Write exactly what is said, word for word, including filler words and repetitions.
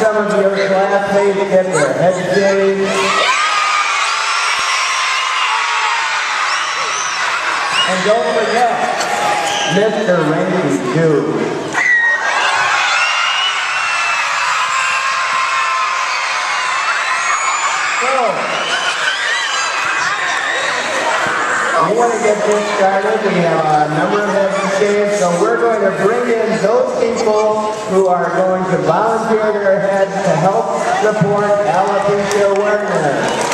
some of your classmates get their heads shaved. And don't forget, Mister Rainy too. We want to get this started. We have a number of heads to shave, so we're going to bring in those people who are going to volunteer their heads to help support alopecia awareness.